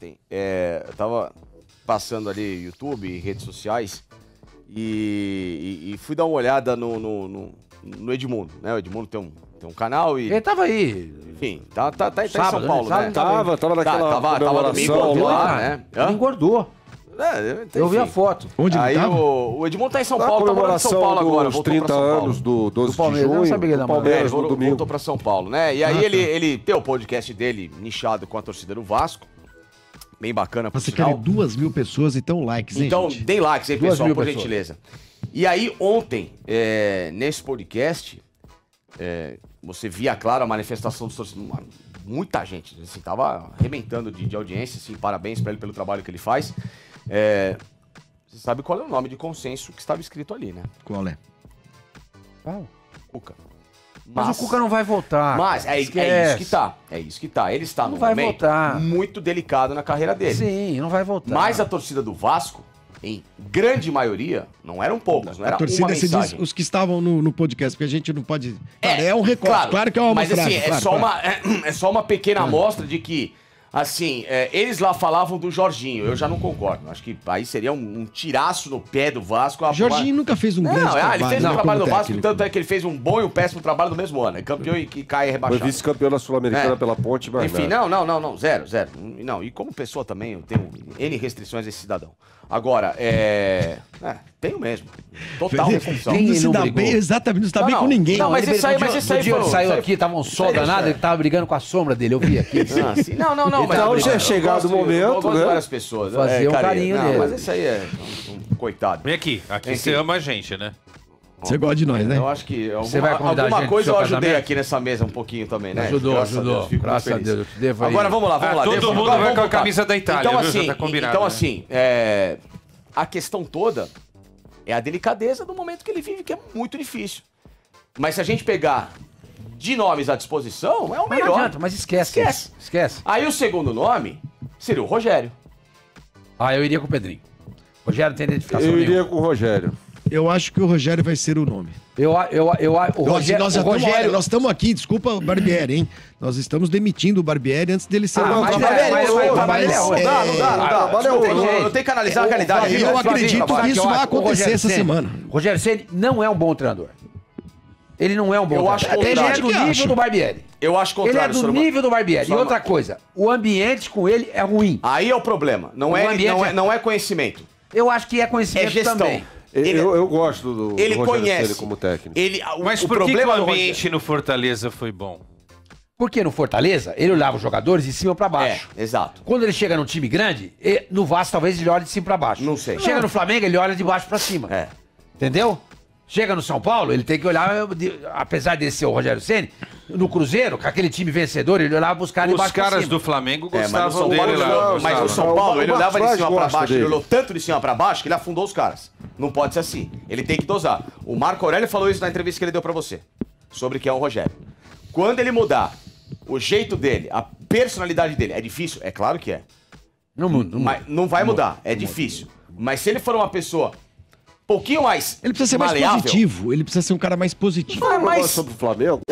ontem, eu tava passando ali YouTube e redes sociais e fui dar uma olhada no Edmundo, né? O Edmundo tem um canal e... Ele tava aí. Enfim, tá em São Sábado, Paulo, né? né? Tava naquela Tava domingo lá, né? Ele engordou. Eu vi a foto. Onde ele Aí tava? o Edmundo tá em São Na Paulo, tá morando em São Paulo agora. dos Voltou 30 pra São Paulo. anos do 12 Do Palmeiras, de eu não junho, sabia que ele do era Palmeiras Ele no domingo. voltou pra São Paulo, né? E aí ele tem o podcast dele nichado com a torcida do Vasco. Bem bacana, por Você sinal. quer 2.000 pessoas, então likes, hein, Então, gente? deem likes aí, 2.000 pessoal, por pessoas. gentileza. E aí, ontem, nesse podcast, você via, claro, a manifestação dos torcedores. Muita gente, assim, tava arrebentando de audiência, assim, parabéns pra ele pelo trabalho que ele faz. Você sabe qual é o nome de consenso que estava escrito ali, né? Qual é? Cuca. Mas o Cuca não vai voltar. Mas é isso que tá. É isso que tá. Ele está Não num vai momento voltar. muito delicado na carreira dele. Sim, não vai voltar. Mas a torcida do Vasco, em grande maioria, não eram poucos, não era A torcida, uma você diz mensagem. os que estavam no podcast, porque a gente não pode... Cara, é um recorte, claro que é uma mas amostragem, assim, claro. é só uma pequena amostra de que, assim, eles lá falavam do Jorginho, eu já não concordo. Acho que aí seria um tiraço no pé do Vasco. Jorginho nunca fez um grande trabalho. Ele fez um trabalho como no Vasco, técnico. tanto é que ele fez um bom e um péssimo trabalho no mesmo ano. É campeão e que cai Foi rebaixado. vice-campeão da Sul-Americana É. pela Ponte, mas Enfim, nada. não, zero. Não, e como pessoa também, eu tenho N restrições a esse cidadão. Agora, tenho mesmo. Total restrição. Ele não se não dá brigou. bem, exatamente, não se dá bem Não, com ninguém. não, mas ele isso aí no dia foi- que saiu isso aí- aqui, tava um sol isso aí- danado, ele tava brigando com a sombra dele, eu vi aqui. Não, mas Então, eu já é gosto- chegado eu o momento, eu gosto de né? várias pessoas. Fazer um carinho não, nele. mas isso aí é um coitado. Vem aqui Enfim. você ama a gente, né? Você gosta de nós, né? Eu acho que Você vai convidar a alguma gente coisa pro eu seu ajudei casamento? aqui nessa mesa um pouquinho também, né? Ajudou, Graças a Deus, fico muito Graças a feliz. Deus, eu te devo aí. Agora vamos lá. todo devo- mundo agora vai vamos com a voltar. camisa da Itália, Então viu? assim, Já tá combinado, então né? assim, a questão toda é a delicadeza do momento que ele vive, que é muito difícil. Mas se a gente pegar de nomes à disposição, é o Mas não melhor. adianta, mas esquece. Aí o segundo nome seria o Rogério. Ah, eu iria com o Pedrinho. Rogério não tem identificação Eu iria nenhuma. com o Rogério. Eu acho que o Rogério vai ser o nome. O Rogério... Nós estamos aqui, desculpa o Barbieri, hein? Nós estamos demitindo o Barbieri antes dele ser Ah, o mas nome. o trabalho é outro. Eu tenho que analisar a realidade. eu acredito que isso vai acontecer essa semana. Rogério Ceni não é um bom treinador. Ele não é um bom Eu acho treinador. Ele é contrário. do Que nível acho? do Barbieri. Eu acho Ele é contrário, do senhor. nível do Barbieri. E Só outra uma- coisa, o ambiente com ele é ruim. Aí é o problema. Não O é, ambiente não, é- é, não é conhecimento. Eu acho que é conhecimento É gestão. também. Eu gosto do Ele Rogério conhece. Ceni como técnico. Mas o por que que o problema do ambiente no Fortaleza foi bom? Porque no Fortaleza, ele olhava os jogadores de cima pra baixo. Exato. Quando ele chega num time grande, no Vasco talvez ele olhe de cima pra baixo. Não sei. Chega no Flamengo, ele olha de baixo pra cima. É. Entendeu? Chega no São Paulo, ele tem que olhar, apesar de ser o Rogério Ceni, no Cruzeiro, com aquele time vencedor, ele olhava os caras de Os baixo pra caras cima. do Flamengo Mas o gostavam São dele Paulo, lá. mas gostavam. o São Paulo, ele O olhava de Marcos cima pra gosta baixo, ele dele. olhou tanto de cima pra baixo que ele afundou os caras. Não pode ser assim. Ele tem que dosar. O Marco Aurélio falou isso na entrevista que ele deu pra você, sobre quem é o Rogério. Quando ele mudar o jeito dele, a personalidade dele, é difícil? É claro que é. No mundo. Mas não vai mudar, é difícil. Mas se ele for uma pessoa um pouquinho mais Ele precisa ser mais maleável, positivo, ele precisa ser um cara mais positivo. Fala um mas- negócio sobre o Flamengo.